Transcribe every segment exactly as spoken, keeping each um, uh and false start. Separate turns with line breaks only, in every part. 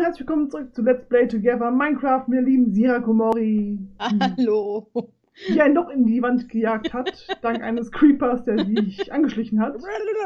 herzlich willkommen zurück zu Let's Play Together Minecraft, wir lieben Sira Komori,
Hallo.
die ein Loch in die Wand gejagt hat, dank eines Creepers, der sich angeschlichen hat.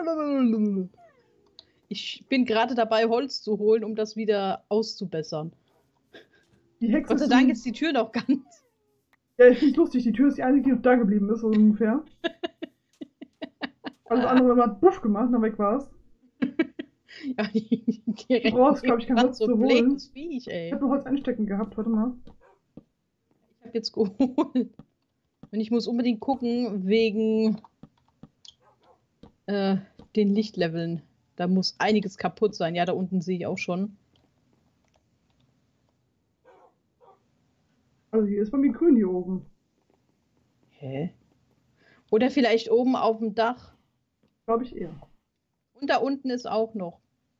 Ich bin gerade dabei, Holz zu holen, um das wieder auszubessern.
Die Hexe
Gott sei
ist
Dank
zum-
ist die Tür noch ganz.
Ja, ich find's lustig, die Tür ist die einzige, die noch da geblieben ist, so ungefähr. Alles andere hat Buff gemacht, dann weg war's.
Ja, die, die
Du brauchst, glaube ich, kein Holz
so
zu
ein
holen.
blödes Viech, ey.
Ich habe noch Holz einstecken gehabt, warte mal.
Ich habe jetzt geholt. Und ich muss unbedingt gucken, wegen äh, den Lichtleveln. Da muss einiges kaputt sein. Ja, da unten sehe ich auch schon.
Also hier ist bei mir grün hier oben.
Hä? Oder vielleicht oben auf dem Dach.
Glaube ich eher.
Und da unten ist auch noch.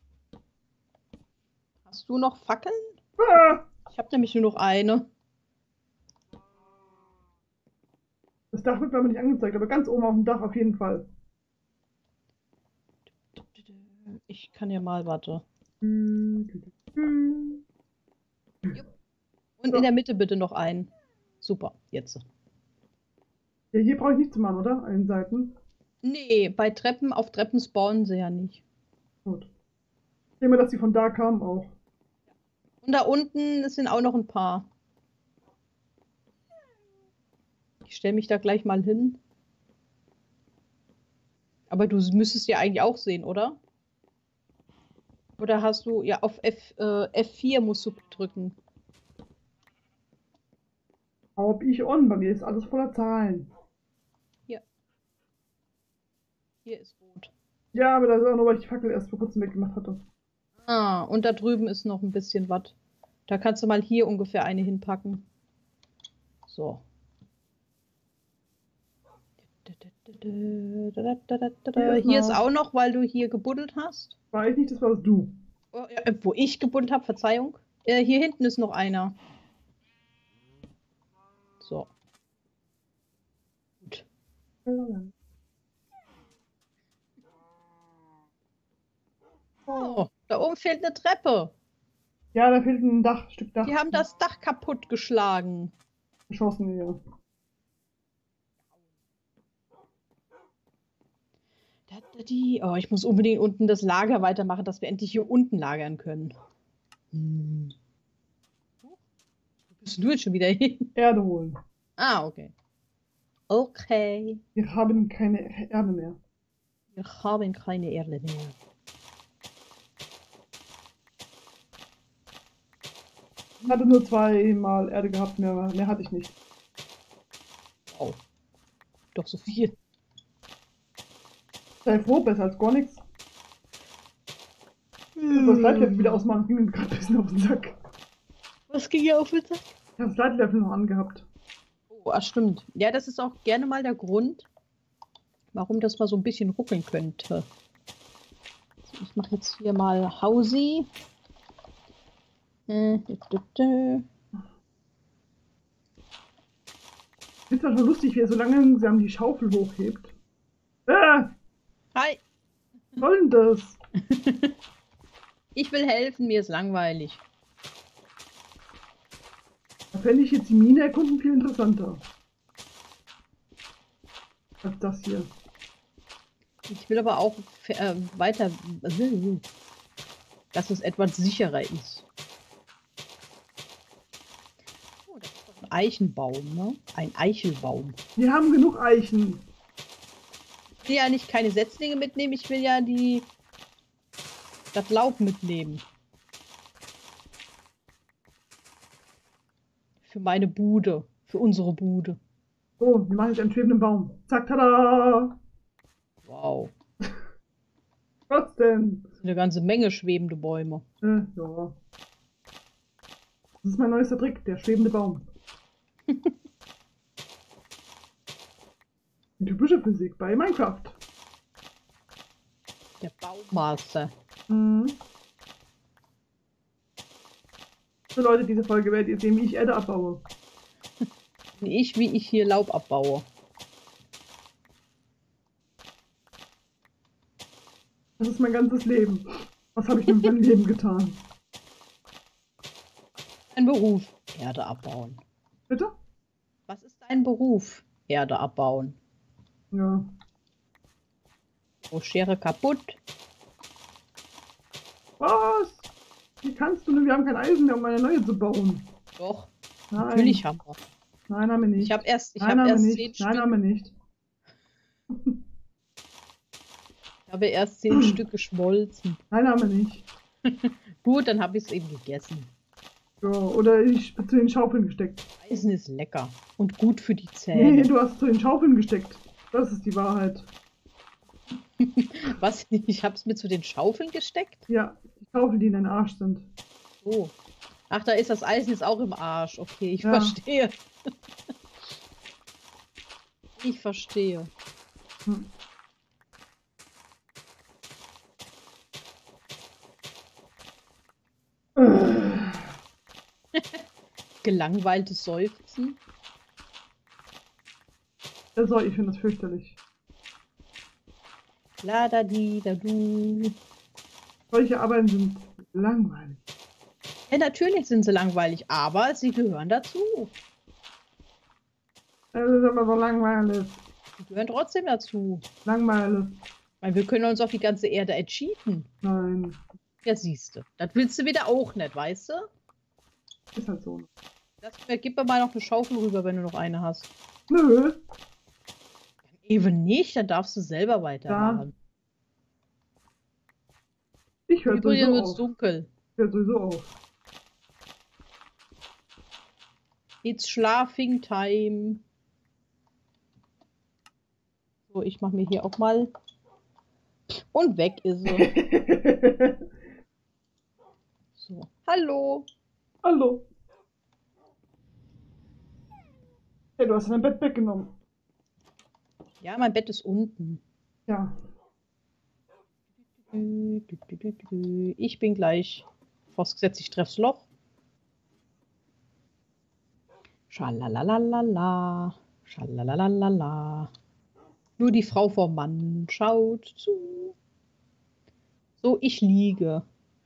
Hast du noch Fackeln?
Ah!
Ich habe nämlich nur noch eine.
Das Dach wird mir aber nicht angezeigt, aber ganz oben auf dem Dach auf jeden Fall.
Ich kann ja mal, warte.
Hm, hm.
Und
So.
in der Mitte bitte noch einen. Super, jetzt.
Ja, hier brauche ich nichts zu machen, oder? An den Seiten.
Nee, bei Treppen, auf Treppen spawnen sie ja nicht.
Gut. Ich denke mal, dass die von da kamen auch.
Und da unten sind auch noch ein paar. Ich stelle mich da gleich mal hin. Aber du müsstest ja eigentlich auch sehen, oder? Oder hast du, ja, auf F, äh, F vier musst du drücken.
Ob ich on, bei mir ist alles voller Zahlen.
Hier. Hier ist rot.
Ja, aber das ist auch nur, weil ich die Fackel erst vor kurzem weggemacht hatte.
Ah, und da drüben ist noch ein bisschen was. Da kannst du mal hier ungefähr eine hinpacken. So. Hier ist auch noch, weil du hier gebuddelt hast.
War ich nicht, das warst du.
Oh, äh, wo ich gebuddelt habe, Verzeihung. Äh, hier hinten ist noch einer. So. Gut. Oh, da oben fehlt eine Treppe.
Ja, da fehlt ein Dach, Stück Dach.
Die haben das Dach kaputt geschlagen.
Geschossen hier.
Da, da, die. Oh, ich muss unbedingt unten das Lager weitermachen, dass wir endlich hier unten lagern können. Hm. Wo bist du jetzt schon wieder hin?
Erde holen.
Ah, okay. Okay.
Wir haben keine Erde mehr.
Wir haben keine Erde mehr.
Ich hatte nur zweimal Erde gehabt, mehr, mehr hatte ich nicht.
Wow. Doch so viel.
Sei froh, besser als gar nichts. Ich das Light-Level wieder ausmachen, ging mir gerade ein bisschen auf den Sack.
Was ging hier auf den Sack?
Ich habe das Light-Level noch angehabt.
Oh, ah, stimmt. Ja, das ist auch gerne mal der Grund, warum das mal so ein bisschen ruckeln könnte. Ich mache jetzt hier mal Hausi. Äh, dü, dü, dü.
Ich finde es schon lustig, wie er so langsam die Schaufel hochhebt. Äh,
Hi.
was soll denn das?
Ich will helfen, mir ist langweilig.
Da fände ich jetzt die Mine erkunden viel interessanter. Als das hier.
Ich will aber auch äh, weiter, dass es etwas sicherer ist. Oh, das ist doch ein Eichenbaum, ne? Ein Eichelbaum.
Wir haben genug Eichen.
Ich will ja nicht keine Setzlinge mitnehmen, ich will ja die das Laub mitnehmen. Für meine Bude. Für unsere Bude.
So, wir machen jetzt einen schwebenden Baum. Zack, tada!
Wow.
Was denn?
Eine ganze Menge schwebende Bäume.
Äh, ja. Das ist mein neuester Trick, der schwebende Baum. Die typische Physik bei Minecraft.
Der Baumaster.
Mhm. Für Leute, diese Folge werdet ihr sehen, wie ich Erde abbaue.
Ich, wie ich hier Laub abbaue.
Das ist mein ganzes Leben. Was habe ich mit meinem Leben getan?
Dein Beruf? Erde abbauen.
Bitte?
Was ist dein Beruf? Erde abbauen.
Ja.
Oh, Schere kaputt.
Was? Wie kannst du denn? Wir haben kein Eisen mehr, um eine neue zu bauen.
Doch,
Nein.
natürlich haben wir.
Nein, haben wir nicht.
Ich habe erst, ich
Nein,
habe
haben wir
erst
nicht.
zehn
Nein,
Stück.
haben wir nicht.
Ich habe erst zehn Stück geschmolzen.
Nein, haben wir nicht.
Gut, dann habe ich es eben gegessen.
Ja, oder ich bin zu den Schaufeln gesteckt.
Eisen ist lecker und gut für die
Nee,
Zähne.
du hast zu den Schaufeln gesteckt. Das ist die Wahrheit.
Was? Ich habe es mir zu den Schaufeln gesteckt?
Ja, die Schaufeln, die in deinem Arsch sind.
Oh. Ach, da ist das Eisen jetzt auch im Arsch. Okay, ich
Ja.
verstehe. Ich verstehe.
Hm.
Gelangweiltes Seufzen.
Also, ich finde das fürchterlich.
La da di da du.
Solche Arbeiten sind langweilig.
Ja, natürlich sind sie langweilig, aber sie gehören dazu.
Das ist aber so langweilig.
Sie gehören trotzdem dazu.
Langweilig.
Weil wir können uns auf die ganze Erde entschieden.
Nein.
Ja, siehst du. Das willst du wieder auch nicht, weißt du?
Ist halt so.
Das, äh, gib mir mal noch eine Schaufel rüber, wenn du noch eine hast.
Nö.
Eben nicht, dann darfst du selber weitermachen.
Ich höre
Übrigens
sowieso
wird es
auf.
dunkel.
Ich höre sowieso auf.
It's schlafing time. So, ich mache mir hier auch mal. Und weg ist sie. So. Hallo.
Hallo. Hey, du hast dein Bett weggenommen.
Ja, mein Bett ist unten.
Ja.
Ich bin gleich vorausgesetzt, ich treff's Loch. Schalalalala. Schalalalala. Nur die Frau vom Mann schaut zu. So, ich liege.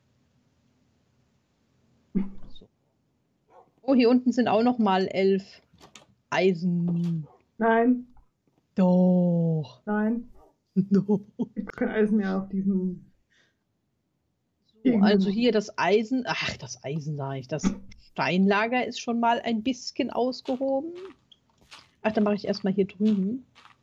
So. Oh, hier unten sind auch noch mal elf Eisen.
Nein.
Doch.
Nein.
No.
Es gibt kein Eisen mehr auf diesem.
So, also hier das Eisen. Ach, das Eisen sage ich. Das Steinlager ist schon mal ein bisschen ausgehoben. Ach, dann mache ich erstmal hier drüben.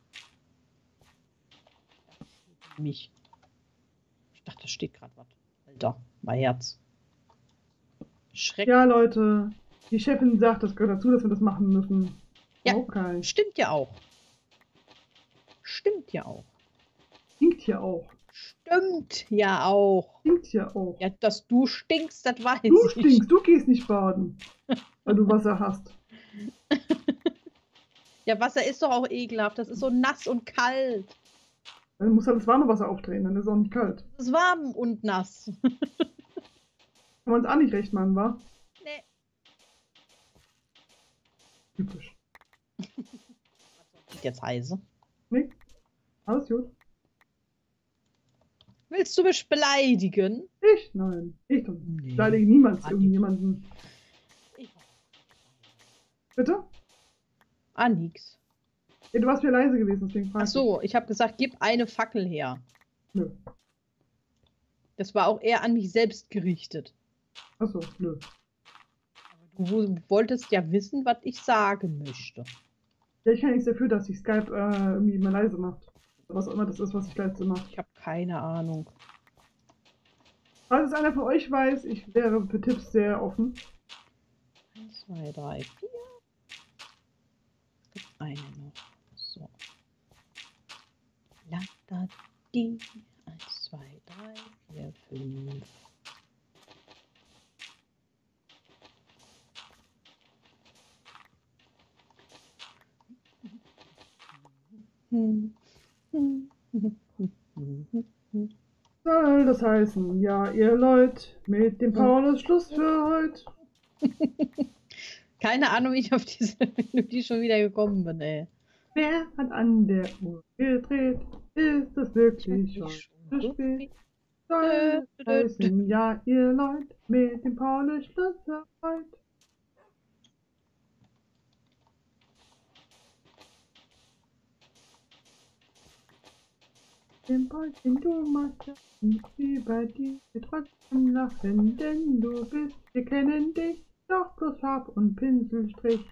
Mich. Ich dachte, da steht gerade was. Alter, mein Herz. Schreck.
Ja, Leute. Die Chefin sagt, das gehört dazu, dass wir das machen müssen.
Ja.
Okay.
Stimmt ja auch. Stimmt ja auch.
Stinkt ja auch.
Stimmt ja auch.
Stinkt ja auch.
Ja, dass du stinkst, das weiß
Du
ich.
stinkst, du gehst nicht baden. Weil du Wasser hast.
Ja, Wasser ist doch auch ekelhaft. Das ist so nass und kalt.
Dann musst du halt das warme Wasser aufdrehen, dann ist es auch nicht kalt.
Das ist warm und nass.
Kann man es auch nicht recht machen, wa?
Nee.
Typisch.
Ist jetzt heiße.
Nee? Alles gut.
Willst du mich beleidigen?
Ich? Nein. Ich doch nicht.
Nee.
Ich beleidige niemals
Ah,
irgendjemanden.
Ich-
Bitte?
Ah, nix.
Ja, du warst mir leise gewesen, deswegen frage
Ach so, ich habe gesagt, gib eine Fackel her.
Nö.
Das war auch eher an mich selbst gerichtet.
Achso, nö.
Du wolltest ja wissen, was ich sagen möchte.
Ja, ich kann nichts dafür, dass sich Skype äh, irgendwie immer leise macht. Was auch immer das ist, was sich leise macht.
Ich habe keine Ahnung.
Falls es einer von euch weiß, ich wäre für Tipps sehr offen.
eins, zwei, drei, vier. Es gibt eine noch. So. La, da, die. eins, zwei, drei, vier, fünf.
Soll das heißen, ja, ihr Leute, mit dem Paul ist Schluss für heute.
Keine Ahnung, wie ich auf diese Melodie schon wieder gekommen bin, ey.
Wer hat an der Uhr gedreht? Ist es wirklich schon zu spät? Soll das heißen, ja, ihr Leute, mit dem Paul ist Schluss für heute. Den Beutel, du machst ja nicht über die wir trotzdem lachen, denn du bist, wir kennen dich, doch bloß Farb und Pinselstrich.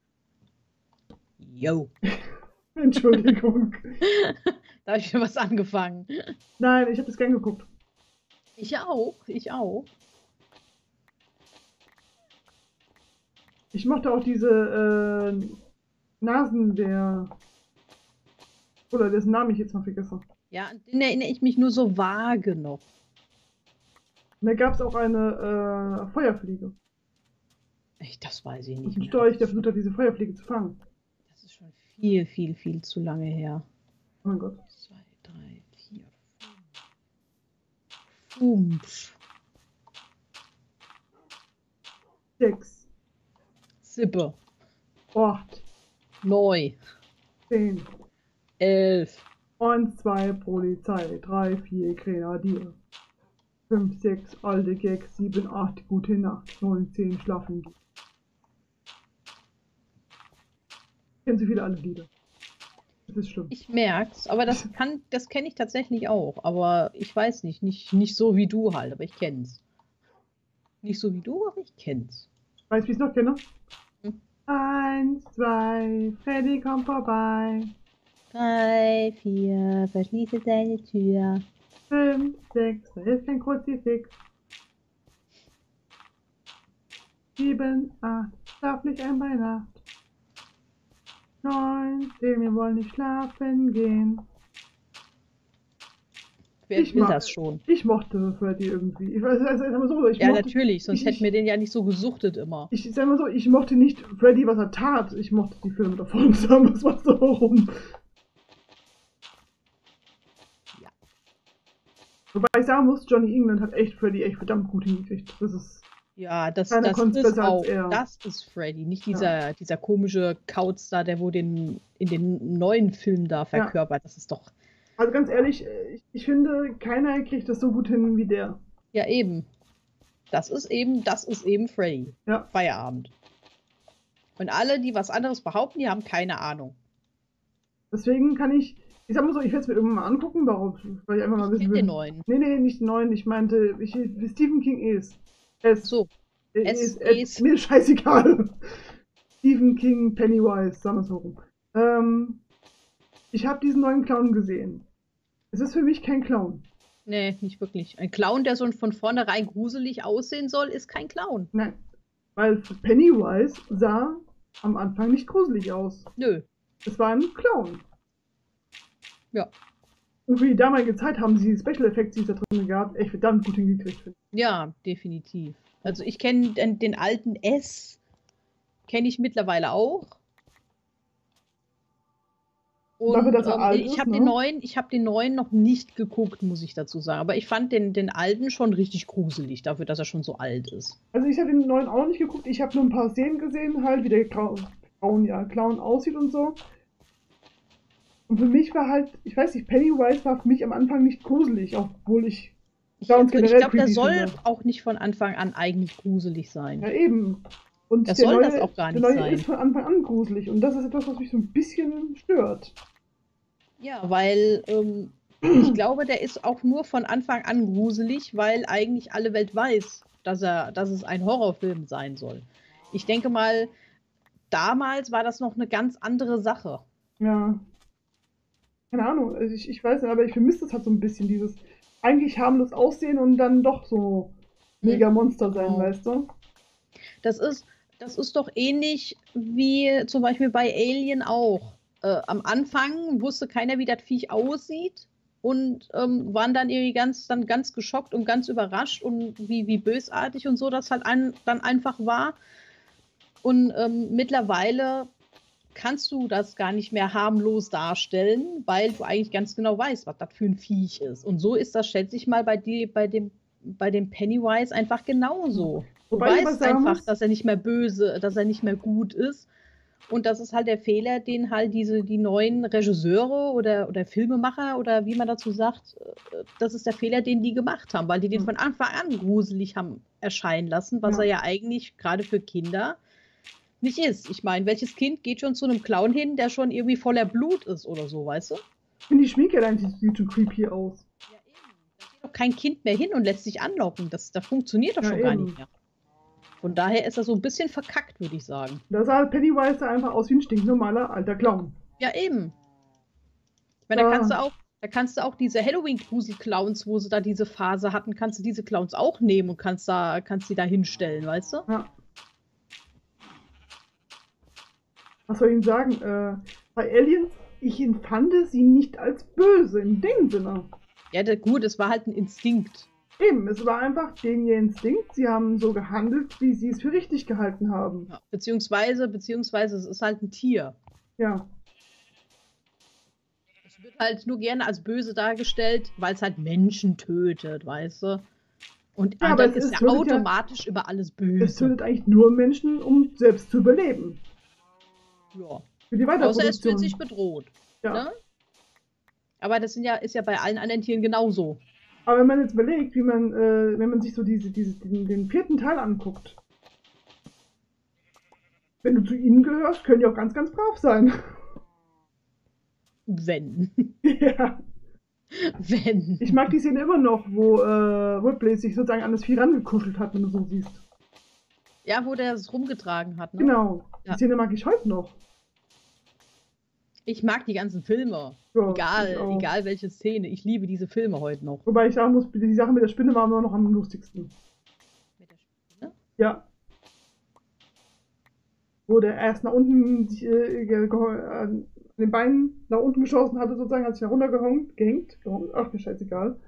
Yo.
Entschuldigung.
Da habe ich mir was angefangen.
Nein, ich habe das gern geguckt.
Ich auch, ich auch.
Ich mochte auch diese äh, Nasen der... Oder dessen Namen ich jetzt mal vergesse.
Ja, an den erinnere ich mich nur so vage noch.
Und da gab es auch eine äh, Feuerfliege.
Echt, das weiß ich
Und
nicht
ein
mehr.
Storch, der versucht hat, diese Feuerfliege zu fangen.
Das ist schon viel, viel, viel zu lange her.
Oh mein Gott.
Zwei, drei, vier, fünf.
Sechs,
Sippe.
acht,
Neu.
zehn,
Elf.
eins, zwei, Polizei, drei, vier, Grenadier. fünf, sechs, alte Gags, sieben, acht, gute Nacht, neun, zehn, schlafen gehen. Kennen Sie viele alle Lieder. Das ist schlimm.
Ich merk's, aber das kann, das kenne ich tatsächlich auch. Aber ich weiß nicht, nicht, nicht so wie du halt, aber ich kenn's. Nicht so wie du, aber ich kenn's.
Weißt du, wie ich es noch kenne?
Hm.
Eins, zwei, Freddy kommt vorbei.
Drei, vier, verschließe deine Tür.
Fünf, sechs, da ist kein Kruzifix. Sieben, acht, schlaf nicht ein bei Nacht. Neun, zehn, wir wollen nicht schlafen gehen.
Wer
Ich
will
mag-
das schon?
Ich mochte Freddy irgendwie. Ich weiß, also, sag mal so, ich
Ja,
mochte,
natürlich, sonst
ich-
hätten wir den ja nicht so gesuchtet immer.
Ich sag mal so, ich mochte nicht Freddy, was er tat. Ich mochte die Filme davon. Sagen wir es mal so rum.
Ja.
Wobei ich sagen muss, Johnny England hat echt Freddy echt verdammt gut hingekriegt. Das ist.
Ja, das,
Keiner
das
konnt's
ist
besser als
auch,
er.
das ist Freddy, nicht dieser, dieser komische Kauz da, der wo den in den neuen Film da verkörpert. Das ist doch,
Also ganz ehrlich, ich, ich finde, keiner kriegt das so gut hin wie der.
ja eben. Das ist eben, das ist eben Freddy.
Ja.
Feierabend. Und alle, die was anderes behaupten, die haben keine Ahnung.
Deswegen kann ich. Ich sag mal so, ich werde es mir irgendwann mal angucken, warum, weil ich einfach mal
Ich
wissen
kenn
will.
den neuen.
Nee, nee, nicht den neuen. Ich meinte, ich, wie Stephen King ist. Es.
So,
Äh,
Es
ist, äh,
ist-
mir scheißegal. Stephen King, Pennywise, sagen wir es so rum. Ähm, ich habe diesen neuen Clown gesehen. Es ist für mich kein Clown.
nee, nicht wirklich. Ein Clown, der so von vornherein gruselig aussehen soll, ist kein Clown.
Nein. Weil Pennywise sah am Anfang nicht gruselig aus.
Nö.
Es war ein Clown.
Ja.
Und für die damalige Zeit haben sie die Special Effects, die es da drin gab, echt verdammt gut hingekriegt. finde ich.
Ja, definitiv. Also ich kenne den, den alten S, kenne ich mittlerweile auch. Und
Dafür, dass er
ähm,
alt
ich
ist,
habe
ne?
den neuen, ich habe den neuen noch nicht geguckt, muss ich dazu sagen. Aber ich fand den, den alten schon richtig gruselig, dafür, dass er schon so alt ist.
Also ich habe den neuen auch noch nicht geguckt. Ich habe nur ein paar Szenen gesehen, halt, wie der Clown, Clown, ja, Clown aussieht und so. Und für mich war halt, ich weiß nicht, Pennywise war für mich am Anfang nicht gruselig, obwohl ich
Ich,
Clowns
ich
generell
glaube, der
creepy
soll
finde.
auch nicht von Anfang an eigentlich gruselig sein.
Ja, eben. Und
Das
der
soll
neue,
das auch gar nicht
der neue
sein.
ist von Anfang an gruselig. Und das ist etwas, was mich so ein bisschen stört.
Ja, weil ähm, ich glaube, der ist auch nur von Anfang an gruselig, weil eigentlich alle Welt weiß, dass er, dass es ein Horrorfilm sein soll. Ich denke mal, damals war das noch eine ganz andere Sache.
Ja. Keine Ahnung, also ich, ich weiß nicht, aber ich vermisse das halt so ein bisschen, dieses eigentlich harmlos aussehen und dann doch so mega Monster sein,
Genau.
weißt du?
Das ist, das ist doch ähnlich wie zum Beispiel bei Alien auch. Äh, am Anfang wusste keiner, wie das Viech aussieht und ähm, waren dann irgendwie ganz, dann ganz geschockt und ganz überrascht und wie, wie bösartig und so das halt ein, dann einfach war. Und ähm, mittlerweile kannst du das gar nicht mehr harmlos darstellen, weil du eigentlich ganz genau weißt, was das für ein Viech ist. Und so ist das, schätze ich mal, bei, die, bei, dem, bei dem Pennywise einfach genauso. Du
Wobei ich aber
weißt
sagen
einfach,
muss-
dass er nicht mehr böse, dass er nicht mehr gut ist. Und das ist halt der Fehler, den halt diese, die neuen Regisseure oder, oder Filmemacher oder wie man dazu sagt, äh, das ist der Fehler, den die gemacht haben, weil die den
Hm.
von Anfang an gruselig haben erscheinen lassen, was
Ja.
er ja eigentlich gerade für Kinder nicht ist. Ich meine, welches Kind geht schon zu einem Clown hin, der schon irgendwie voller Blut ist oder so, weißt du?
Ich finde die Schminke allein sieht, sieht schon creepy aus.
Ja, eben. Da geht doch kein Kind mehr hin und lässt sich anlocken. Das, das funktioniert doch
Ja,
schon gar
eben.
nicht mehr. Von daher ist er so ein bisschen verkackt, würde ich sagen.
Da sah halt Pennywise einfach aus wie ein stinknormaler alter Clown.
Ja, eben. Ich meine, da
Ja.
kannst du auch, da kannst du auch diese Halloween-Grusel-Clowns, wo sie da diese Phase hatten, kannst du diese Clowns auch nehmen und kannst da, kannst die da hinstellen, weißt du?
Ja. Was soll ich Ihnen sagen? Äh, bei Aliens, ich empfand sie nicht als böse in dem Sinne.
Ja, da, gut, es war halt ein Instinkt.
Eben, es war einfach denen ihr Instinkt. Sie haben so gehandelt, wie sie es für richtig gehalten haben.
Ja, beziehungsweise, beziehungsweise es ist halt ein Tier.
Ja.
Es wird halt nur gerne als böse dargestellt, weil es halt Menschen tötet, weißt du? Und,
Ja,
und
aber
dann
es
ist
ist-
ja
tötet ja-
automatisch über alles
Es
böse.
tötet eigentlich nur Menschen, um selbst zu überleben.
Ja.
Für die
Außer es
Weiterproduktion.
fühlt sich bedroht.
Ja.
Ne? Aber das sind ja, ist ja bei allen anderen Tieren genauso.
Aber wenn man jetzt überlegt, wie man, äh, wenn man sich so diese, diese, den, den vierten Teil anguckt, wenn du zu ihnen gehörst, können die auch ganz, ganz brav sein.
Wenn.
Ja.
Wenn.
Ich mag die Szene immer noch, wo äh, Ripley sich sozusagen an das Vieh rangekuschelt hat, wenn du so siehst.
Ja, wo der es rumgetragen hat, ne?
Genau. Die
Ja.
Szene mag ich heute noch.
Ich mag die ganzen Filme.
Ja, ich
Egal,
auch.
egal welche Szene. Ich liebe diese Filme heute noch.
Wobei ich sagen muss, die Sache mit der Spinne war immer noch am lustigsten.
Mit der Spinne?
Ja. Wo der erst nach unten sich, äh, ge- geho- an den Beinen nach unten geschossen hatte, sozusagen, hat sich da runtergehängt, gehängt, gehängt, ach, mir scheißegal.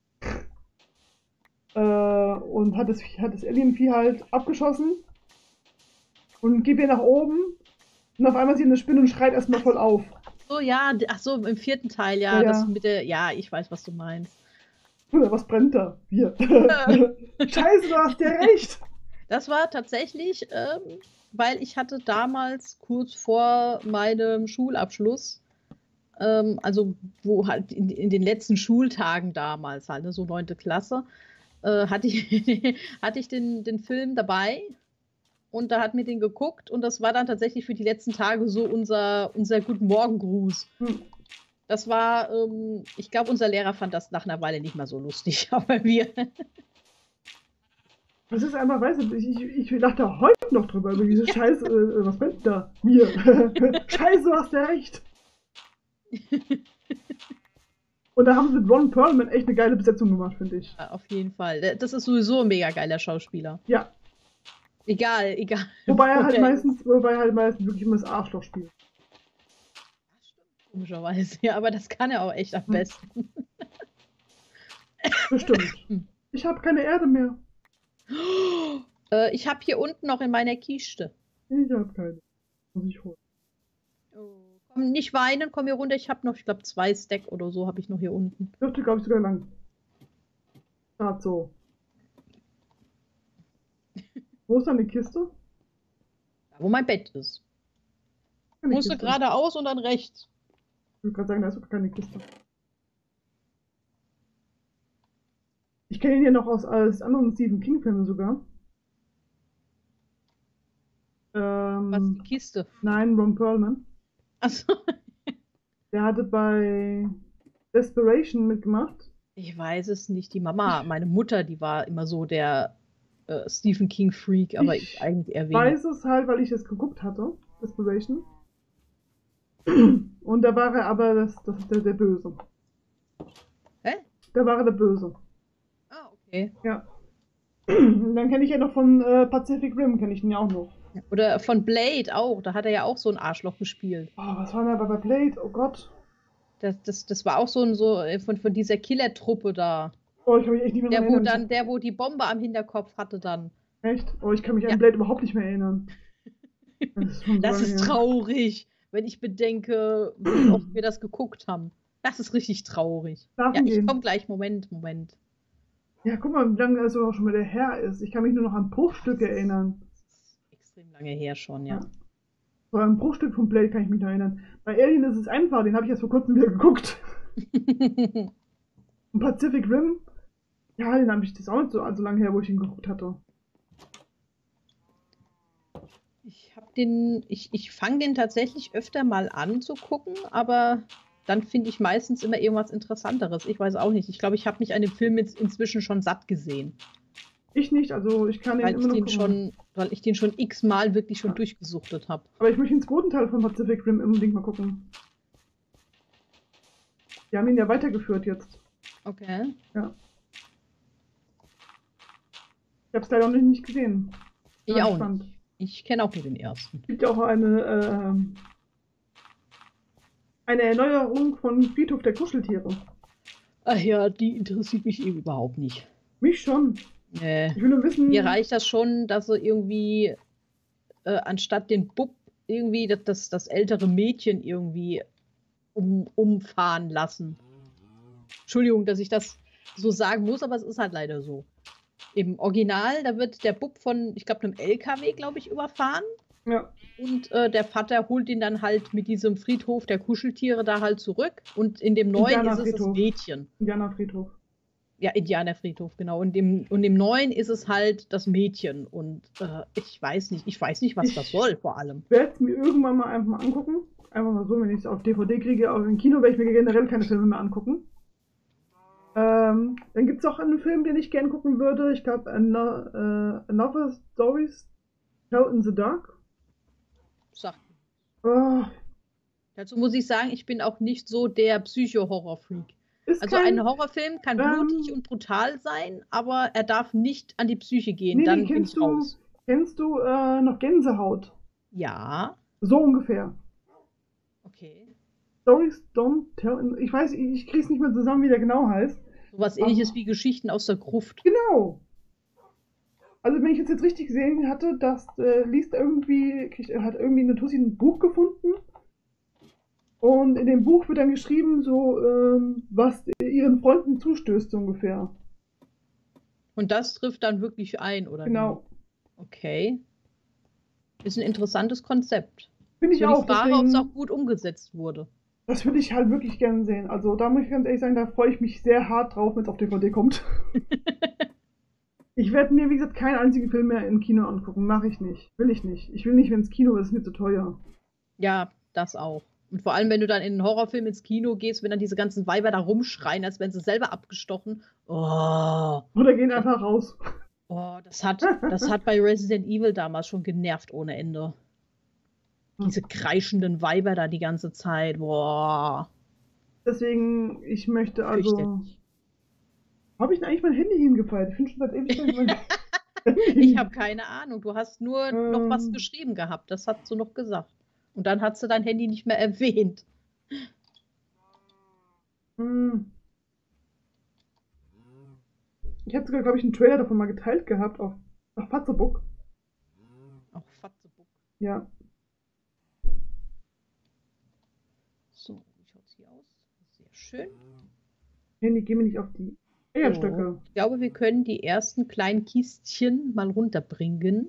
Äh, und hat das, Vieh- hat das Alien-Vieh halt abgeschossen und geht wieder nach oben und auf einmal sieht eine Spinne und schreit erstmal voll auf.
So, ja, d- ach so, im vierten Teil, ja,
Ja, ja.
das mit der, ja, ich weiß, was du meinst.
Oder was brennt da? Bier. Scheiße, du hast ja recht.
Das war tatsächlich, ähm, weil ich hatte damals kurz vor meinem Schulabschluss, ähm, also wo halt in, in den letzten Schultagen damals halt, ne, so neunte Klasse, äh, hatte ich, hatte ich den, den Film dabei und da hat mir den geguckt und das war dann tatsächlich für die letzten Tage so unser, unser Guten Morgen-Gruß.
Hm.
Das war, ähm, ich glaube, unser Lehrer fand das nach einer Weile nicht mehr so lustig, aber wir.
Das ist einfach, weißt du, ich, ich, ich dachte heute noch drüber, über diese Scheiße, äh, was brennt da? Mir. Scheiße, du hast ja recht. Und da haben sie mit Ron Perlman echt eine geile Besetzung gemacht, finde ich.
Ja, auf jeden Fall. Das ist sowieso ein mega geiler Schauspieler.
Ja.
Egal, egal.
Wobei er halt
Okay.
meistens, wobei er halt meistens wirklich immer das Arschloch spielt.
Komischerweise, ja, aber das kann er auch echt am
Hm.
besten.
Bestimmt. Ich habe keine Erde mehr.
äh, ich habe hier unten noch in meiner Kiste.
Ich habe keine. Muss ich holen.
Komm, nicht weinen, komm hier runter. Ich habe noch, ich glaube, zwei Stack oder so habe ich noch hier unten.
Dürfte, glaube ich, sogar lang. Gerade so. Wo ist deine Kiste?
Da, wo mein Bett ist.
Keine
Musst du
Kiste.
geradeaus und dann rechts.
Ich würde gerade sagen, da ist doch keine Kiste. Ich kenne ihn ja noch aus, aus anderen Stephen King-Filmen sogar. Ähm,
Was ist die Kiste?
Nein, Ron Perlman.
Achso.
Der hatte bei Desperation mitgemacht.
Ich weiß es nicht. Die Mama, meine Mutter, die war immer so der äh, Stephen King-Freak, aber ich,
Ich
eigentlich eher
Ich
weniger.
weiß es halt, weil ich es geguckt hatte, Desperation. Und da war er aber das, das ist der, der Böse.
Hä?
Da war er der Böse.
Ah, okay.
Ja. Dann kenne ich ja noch von äh, Pacific Rim, kenne ich ihn ja auch noch.
Oder von Blade auch. Da hat er ja auch so ein Arschloch gespielt.
Oh, was war denn da bei Blade? Oh Gott.
Das, das, das war auch so ein so äh, von, von dieser Killertruppe da.
Oh, ich kann mich echt nicht mehr
Der
daran
wo,
erinnern.
dann, der, wo die Bombe am Hinterkopf hatte dann.
Echt? Oh, ich kann mich
Ja.
an Blade überhaupt nicht mehr erinnern. Das ist, schon so
Das
lange
ist
her.
traurig, wenn ich bedenke, wie oft wir das geguckt haben. Das ist richtig traurig. Ja,
Schlafen
ich
gehen.
komm gleich. Moment, Moment.
Ja, guck mal, wie lange das auch schon wieder her ist. Ich kann mich nur noch an Bruchstücke erinnern.
Das ist extrem lange her schon, ja.
So an ein Bruchstück von Blade kann ich mich noch erinnern. Bei Alien ist es einfach, den habe ich erst vor kurzem wieder geguckt. Und Pacific Rim, ja, den habe ich, das ist auch nicht so also lange her, wo ich ihn geguckt hatte.
Ich hab den, ich, ich fange den tatsächlich öfter mal an zu gucken, aber dann finde ich meistens immer irgendwas Interessanteres. Ich weiß auch nicht. Ich glaube, ich habe mich an dem Film jetzt inzwischen schon satt gesehen.
Ich nicht, also ich kann den
Weil
immer
ich
noch
den
gucken.
schon, weil ich den schon x-mal wirklich schon
Ja.
durchgesuchtet habe.
Aber ich möchte den zweiten Teil von Pacific Rim unbedingt mal gucken. Die haben ihn ja weitergeführt jetzt.
Okay.
Ja. Ich habe es leider noch nicht gesehen.
Ich
Bin
auch
gespannt.
nicht. Ich kenne auch nur den ersten.
Es gibt ja auch eine, äh, eine Erneuerung von Friedhof der Kuscheltiere.
Ach ja, die interessiert mich eben überhaupt nicht.
Mich schon.
Nee.
Ich will nur wissen.
Mir reicht das schon, dass sie irgendwie äh, anstatt den Bub irgendwie das, das, das ältere Mädchen irgendwie um, umfahren lassen. Entschuldigung, dass ich das so sagen muss, aber es ist halt leider so. Im Original, da wird der Bub von, ich glaube, einem L K W, glaube ich, überfahren.
Ja.
Und äh, der Vater holt ihn dann halt mit diesem Friedhof der Kuscheltiere da halt zurück. Und in dem neuen ist es das Mädchen.
Indianerfriedhof.
Ja, Indianerfriedhof, genau. Und im, und im neuen ist es halt das Mädchen. Und äh, ich weiß nicht, ich weiß nicht, was
Ich
das soll, vor allem.
Ich werde es mir irgendwann mal einfach mal angucken. Einfach mal so, wenn ich es auf D V D kriege. Auch im Kino werde ich mir generell keine Filme mehr angucken. Ähm, dann gibt es auch einen Film, den ich gerne gucken würde. Ich glaube, Another, uh, Another Stories Tell in the Dark.
Sag.
Oh,
Dazu muss ich sagen, ich bin auch nicht so der Psycho-Horror-Freak.
ist
Also
kein,
ein Horrorfilm kann
ähm,
blutig und brutal sein, aber er darf nicht an die Psyche gehen.
Nee,
Dann
nee,
bin
kennst
ich
du,
raus.
kennst du äh, noch Gänsehaut?
Ja,
So ungefähr.
okay.
Stories don't tell. In, ich weiß, ich, ich krieg's nicht mehr zusammen, wie der genau heißt.
Sowas
Aber-
ähnliches wie Geschichten aus der Gruft.
Genau. Also wenn ich jetzt, jetzt richtig gesehen hatte, dass äh, liest irgendwie, kriegt, hat irgendwie eine Tussi ein Buch gefunden. Und in dem Buch wird dann geschrieben, so, ähm, was ihren Freunden zustößt, so ungefähr.
Und das trifft dann wirklich ein, oder?
Genau.
Wie? Okay. Ist ein interessantes Konzept.
Finde ich
Nur
auch.
die Frage, ob es
Deswegen,
auch gut umgesetzt wurde.
das würde ich halt wirklich gerne sehen. Also da muss ich ganz ehrlich sagen, da freue ich mich sehr hart drauf, wenn es auf D V D kommt. Ich werde mir, wie gesagt, keinen einzigen Film mehr im Kino angucken. Mache ich nicht. Will ich nicht. Ich will nicht mehr ins Kino, das ist mir zu teuer.
Ja, das auch. Und vor allem, wenn du dann in einen Horrorfilm ins Kino gehst, wenn dann diese ganzen Weiber da rumschreien, als wären sie selber abgestochen. Oh,
Oder gehen einfach raus.
oh das, hat, das hat bei Resident Evil damals schon genervt ohne Ende. Diese kreischenden Weiber da die ganze Zeit. Boah.
Deswegen, ich möchte also.
Fürchterlich.
Habe ich denn eigentlich mein Handy hingefallen? Ich finde schon seit Ewigkeiten mein
Ich habe keine Ahnung. Du hast nur
Ähm.
noch was geschrieben gehabt. Das hast du noch gesagt. Und dann hast du dein Handy nicht mehr erwähnt.
Hm. Ich habe sogar, glaube ich, einen Trailer davon mal geteilt gehabt auf, auf Fatzebook.
Auch Fatzebuck.
Ja.
So, wie schaut es hier aus? Sehr schön.
Handy, geh mir nicht auf die Eierstöcke.
So. Ich glaube, wir können die ersten kleinen Kistchen mal runterbringen.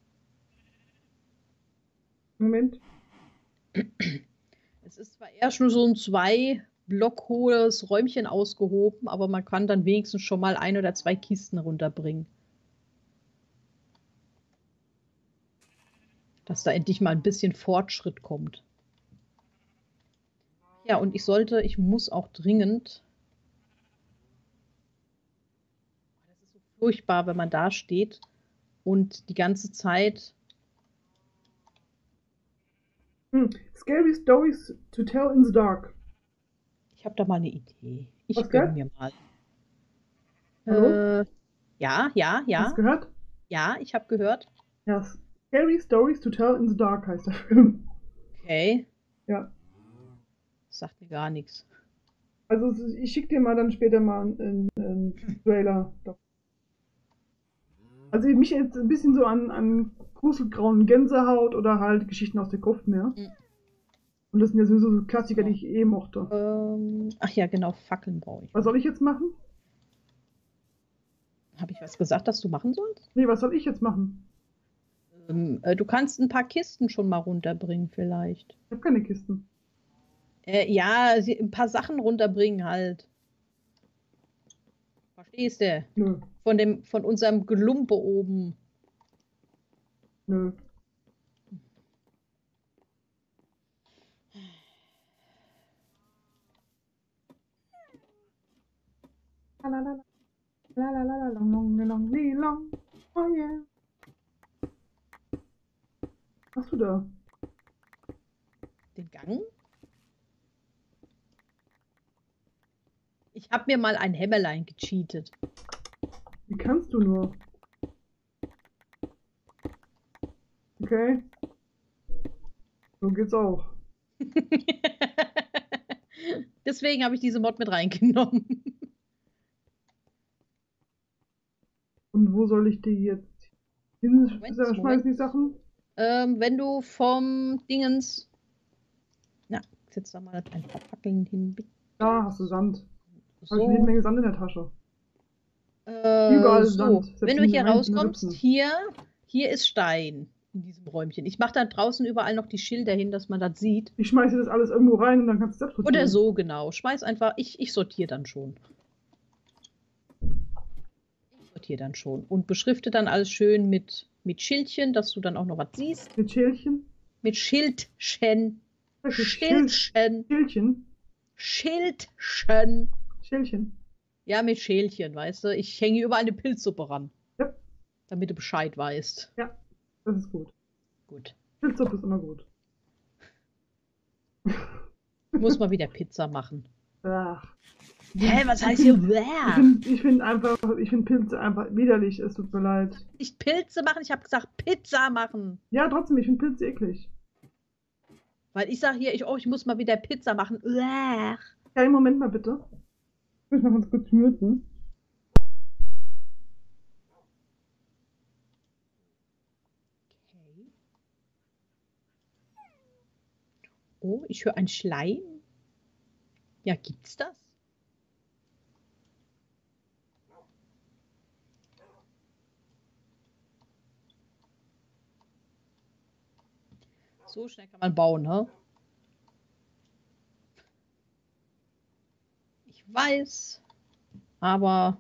Moment.
Es ist zwar erst nur so ein zwei Block hohes Räumchen ausgehoben, aber man kann dann wenigstens schon mal ein oder zwei Kisten runterbringen. Dass da endlich mal ein bisschen Fortschritt kommt. Ja, und ich sollte, ich muss auch dringend. Das ist so furchtbar, wenn man da steht und die ganze Zeit.
Hm. Scary Stories to Tell in the Dark.
Ich habe da mal eine Idee. Ich
Was
gönn
gehört?
mir mal.
Hallo?
Äh, ja, ja,
Hast du
ja.
gehört?
Ja, ich habe gehört.
Ja, Scary Stories to Tell in the Dark heißt der Film.
Okay,
Ja.
das sagt mir gar nichts.
Also es- ich schicke dir mal dann später mal einen, einen Trailer. Also mich jetzt ein bisschen so an, an gruselgrauen Gänsehaut oder halt Geschichten aus der Gruft mehr.
Mhm.
Und das sind ja sowieso so Klassiker, die ich eh mochte.
Ähm, ach ja, genau, Fackeln brauche ich.
Was soll ich jetzt machen?
Habe ich was gesagt, dass du machen sollst?
Nee, was soll ich jetzt machen?
Ähm, äh, du kannst ein paar Kisten schon mal runterbringen, vielleicht.
Ich habe keine Kisten.
Äh, ja, sie- ein paar Sachen runterbringen halt. Verstehst du?
Nö,
Von dem, von unserem Gelumpe oben.
nö. La la la la la la la long long long long long. Oh yeah. Was hast du da?
Den Gang? Ich habe mir mal ein Hämmerlein gecheatet.
Wie kannst du nur? Okay. So geht's auch.
Deswegen habe ich diese Mod mit reingenommen.
Und wo soll ich die jetzt hinschmeißen,
Moment,
die
Moment.
Sachen?
Ähm, wenn du vom Dingens... Na, setz da mal ein paar Fackeln hin.
Da hast du Sand.
So.
Habe ich eine Menge Sand in der Tasche.
Äh,
Überall
so.
Sand. Selbst
Wenn du
in
hier
den Ränken,
rauskommst,
Ritzen.
hier, hier ist Stein in diesem Räumchen. Ich mache da draußen überall noch die Schilder hin, dass man das sieht.
Ich schmeiße das alles irgendwo rein und dann kannst du es selbst sortieren.
Oder so, genau. Schmeiß einfach, ich, ich sortiere dann schon. Ich sortiere dann schon. Und beschrifte dann alles schön mit, mit Schildchen, dass du dann auch noch was siehst.
Mit Schälchen?
Mit Schildchen.
Was ist
Schildchen.
Schälchen?
Schildchen.
Schälchen.
Ja, mit Schälchen, weißt du. Ich hänge überall eine Pilzsuppe ran.
Ja.
Damit du Bescheid weißt.
Ja, das ist gut.
Gut.
Pilzsuppe ist immer gut.
Ich muss mal wieder Pizza machen.
Ach.
Hä, was heißt hier?
Ich finde ich find einfach, ich finde Pilze einfach widerlich, es tut mir leid.
Nicht Pilze machen, ich habe gesagt Pizza machen.
Ja, trotzdem, ich finde Pilze eklig.
Weil ich sage hier, ich, oh, ich muss mal wieder Pizza machen. Uah.
Ja, Moment mal bitte. Ich muss mal ganz kurz muten.
Okay. Oh, ich höre ein Schleim. Ja, gibt's das? So schnell kann man bauen, hä? Ich weiß, aber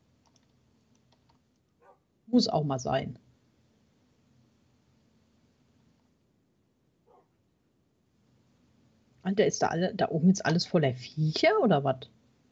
muss auch mal sein. Alter, ist da alle, da oben jetzt alles voller Viecher oder was?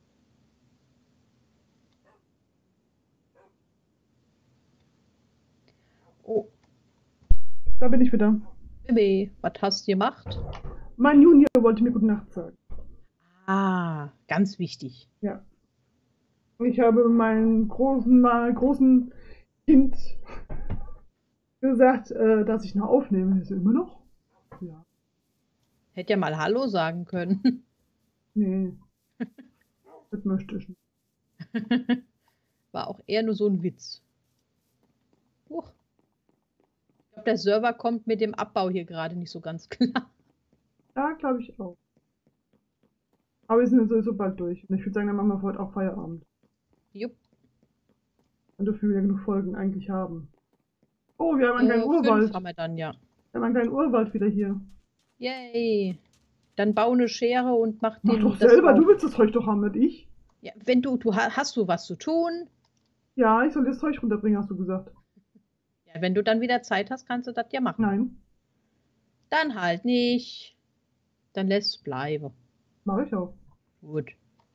Oh,
Da bin ich wieder.
Baby, was hast du gemacht?
Mein Junior wollte mir gute Nacht sagen.
Ah, ganz wichtig.
Ja. Ich habe meinem großen, mal großen Kind gesagt, äh, dass ich noch aufnehme. Ist er immer noch? Ja.
Hätte ja mal Hallo sagen können.
Nee. Das möchte ich nicht.
War auch eher nur so ein Witz. Huch. Ich glaube, der Server kommt mit dem Abbau hier gerade nicht so ganz klar.
Ja, glaube ich auch. Aber wir sind jetzt sowieso bald durch. Und ich würde sagen, dann machen wir für heute auch Feierabend.
Jupp.
Dann dürfen wir wieder genug Folgen eigentlich haben. Oh, wir haben einen
Äh,
kleinen
fünf
Urwald.
haben wir dann, ja.
Wir haben einen kleinen Urwald wieder hier.
Yay. Dann bau eine Schere und mach
Mach
den.
doch
das
selber,
auf.
du willst das Zeug doch haben, nicht ich.
Ja, wenn du, du ha- hast du was zu tun.
Ja, ich soll das Zeug runterbringen, hast du gesagt.
Ja, wenn du dann wieder Zeit hast, kannst du das ja machen.
Nein,
Dann halt nicht. Dann lässt es bleiben.
mache ich auch.
Gut.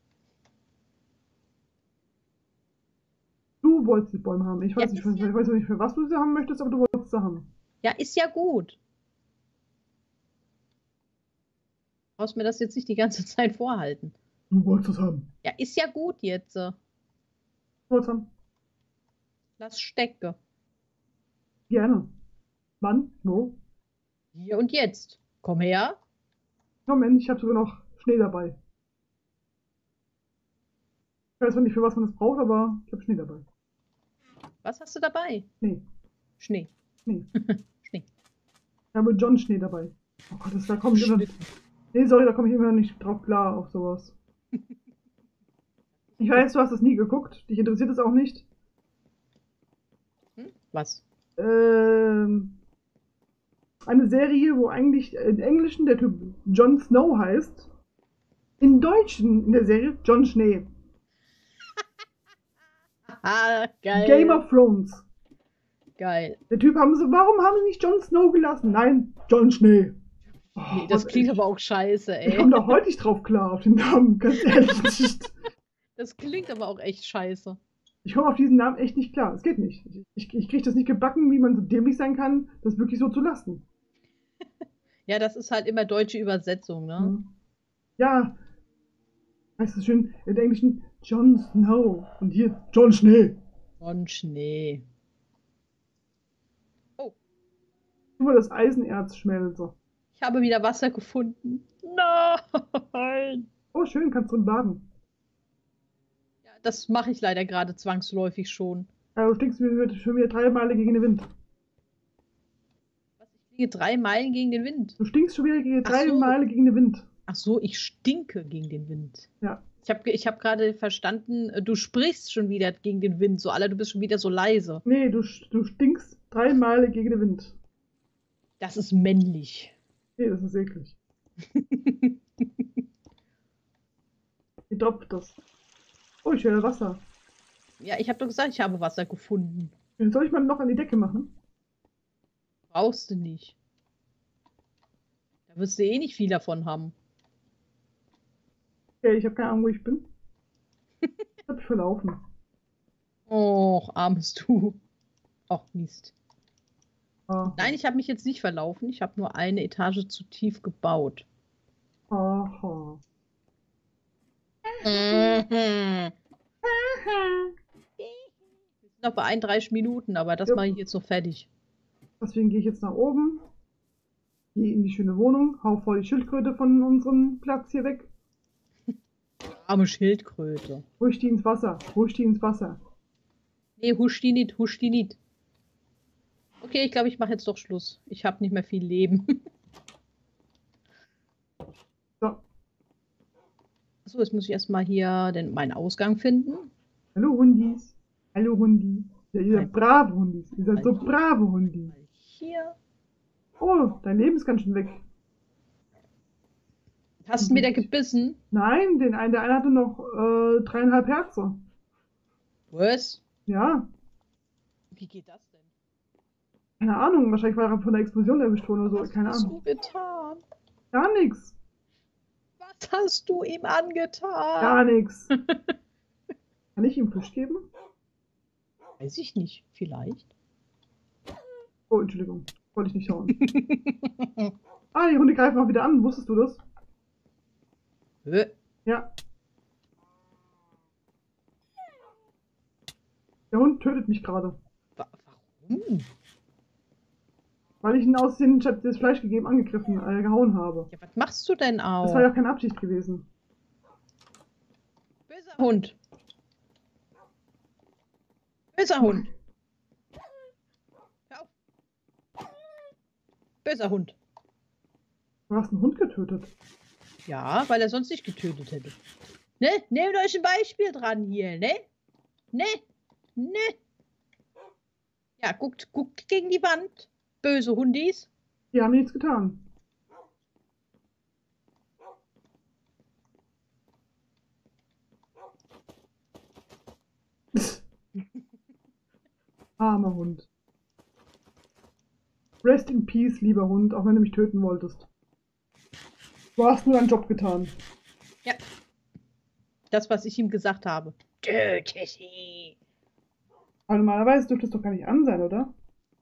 Du wolltest die Bäume haben. Ich weiß,
Ja,
nicht,
ist
ich weiß,
ja-
ich weiß nicht, für was du sie haben möchtest, aber du wolltest sie haben.
Ja, ist ja gut. Brauchst mir das jetzt nicht die ganze Zeit vorhalten.
Du wolltest es haben.
Ja, ist ja gut jetzt. äh.
Du wolltest haben.
Lass stecken.
Gerne. Wann? Wo?
Hier und jetzt. Komm her.
Moment, ich habe sogar noch Schnee dabei. Ich weiß zwar nicht, für was man das braucht, aber ich habe Schnee dabei.
Was hast du dabei?
Nee,
Schnee.
nee.
Schnee.
Ich habe John Schnee dabei. Oh Gott, das, da komme ich immer
Schnee.
Nee, sorry, da komme ich immer nicht drauf klar auf sowas. Ich weiß, du hast das nie geguckt. Dich interessiert es auch nicht.
Hm? Was?
Ähm, eine Serie, wo eigentlich im Englischen der Typ Jon Snow heißt. Im Deutschen in der Serie John Schnee.
Ah, geil.
Game of Thrones.
Geil.
Der Typ haben sie, warum haben sie nicht Jon Snow gelassen? Nein, John Schnee. Oh,
Nee, das
Gott,
klingt
ey.
aber auch scheiße,
Ich
ey.
komme da heute nicht drauf klar, auf den Namen, ganz ehrlich nicht.
Das klingt aber auch echt scheiße.
Ich komme auf diesen Namen echt nicht klar. Es geht nicht. Ich, ich kriege das nicht gebacken, wie man so dämlich sein kann, das wirklich so zu lassen.
Ja, das ist halt immer deutsche Übersetzung, ne?
Hm. Ja, heißt es schön in der Englischen Jon Snow und hier Jon Schnee.
Jon Schnee. Oh.
Nur das Eisenerz schmelze.
Ich habe wieder Wasser gefunden. Nein!
Oh, schön, kannst drin baden.
Ja, das mache ich leider gerade zwangsläufig schon.
Ja, du stinkst schon wieder drei Male gegen den Wind.
Was, ich fliege drei Meilen gegen den Wind.
Du stinkst schon wieder gegen
Ach
drei
so.
Male gegen den Wind.
Ach so, ich stinke gegen den Wind.
Ja.
Ich habe ich hab gerade verstanden, du sprichst schon wieder gegen den Wind. So, Alter, du bist schon wieder so leise.
Nee, du, du stinkst drei Male gegen den Wind.
Das ist männlich.
Nee, das ist eklig. Wie tropft das? Oh, ich höre Wasser.
Ja, ich habe doch gesagt, ich habe Wasser gefunden.
Soll ich mal noch an die Decke machen?
Brauchst du nicht. Da wirst du eh nicht viel davon haben.
Okay, ich habe keine Ahnung, wo ich bin. Ich hab mich verlaufen.
Och, armes du. Ach, Mist.
Aha.
Nein, ich habe mich jetzt nicht verlaufen. Ich habe nur eine Etage zu tief gebaut.
Aha.
Mhm. Wir sind noch bei einunddreißig Minuten, aber das
Ja.
mache ich jetzt noch fertig.
Deswegen gehe ich jetzt nach oben. Gehe in die schöne Wohnung. Hau voll die Schildkröte von unserem Platz hier weg.
Arme Schildkröte.
Husch die ins Wasser. Husch die ins Wasser.
Nee, husch die nicht, husch die nicht. Okay, ich glaube, ich mache jetzt doch Schluss. Ich habe nicht mehr viel Leben.
So.
Achso, jetzt muss ich erstmal hier den, meinen Ausgang finden.
Hallo Hundis. Hallo Hundi. Ja, ihr
Nein.
seid brave Hundis. Ihr seid so
Nein.
brave Hundi.
Hier.
Oh, dein Leben ist ganz schön weg.
Hast du mir da gebissen?
Nein, den einen, der eine hatte noch äh, dreieinhalb Herze.
Was?
Ja,
Wie geht das denn?
keine Ahnung. Wahrscheinlich war er von der Explosion erwischt worden oder so.
Was
Keine
hast
Ahnung.
du getan?
Gar nichts.
Was hast du ihm angetan?
Gar nichts. Kann ich ihm Fisch geben?
Weiß ich nicht. Vielleicht.
Oh, Entschuldigung. Wollte ich nicht schauen. Ah, die Hunde greifen auch wieder an. Wusstest du das?
Hä?
Ja. Der Hund tötet mich gerade.
Wa- Warum?
Weil ich ihn aus dem ich hab das Fleisch gegeben, angegriffen, äh, gehauen habe.
Ja, was machst du denn auch?
Das war ja keine Absicht gewesen.
Böser Hund. Böser Hund. Hör auf. Böser Hund.
Du hast einen Hund getötet.
Ja, weil er sonst nicht getötet hätte. Ne? Nehmt euch ein Beispiel dran hier, ne? Ne? Ne? Ja, guckt, guckt gegen die Wand. Böse Hundis.
Die haben nichts getan. Armer Hund. Rest in peace, lieber Hund, auch wenn du mich töten wolltest. Du hast nur deinen Job getan.
Ja. Das, was ich ihm gesagt habe. Töte sie.
Aber normalerweise dürfte es doch gar nicht an sein, oder?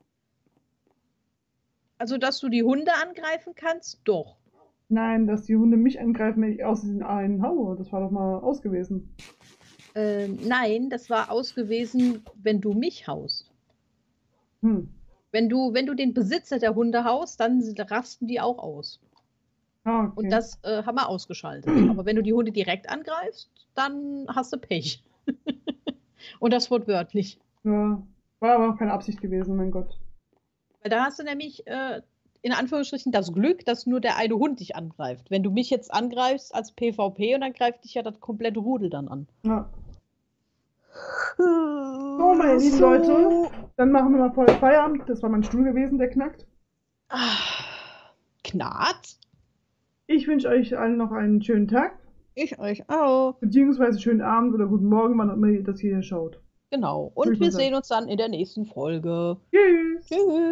Also, dass du die Hunde angreifen kannst? Doch.
Nein, dass die Hunde mich angreifen, wenn ich aus den einen haue. Das war doch mal aus gewesen.
Ähm, nein, das war aus gewesen, wenn du mich haust.
Hm.
Wenn du, wenn du den Besitzer der Hunde haust, dann rasten die auch aus.
Ah, okay.
Und das äh, haben wir ausgeschaltet. Aber wenn du die Hunde direkt angreifst, dann hast du Pech. Und das wortwörtlich.
Ja, war aber auch keine Absicht gewesen, mein Gott.
Weil da hast du nämlich äh, in Anführungsstrichen das Glück, dass nur der eine Hund dich angreift. Wenn du mich jetzt angreifst als PvP und dann greift dich ja das komplette Rudel dann an.
Ja. So, meine lieben
So.
Leute, dann machen wir mal voll Feierabend. Das war mein Stuhl gewesen, der knackt.
Ah, Knarrt?
Ich wünsche euch allen noch einen schönen Tag,
Ich euch auch.
beziehungsweise schönen Abend oder guten Morgen, wann auch immer ihr das hier schaut.
Genau.
Würde
Und
ich mal
wir
sagen.
sehen uns dann in der nächsten Folge.
Tschüss!
Tschüss.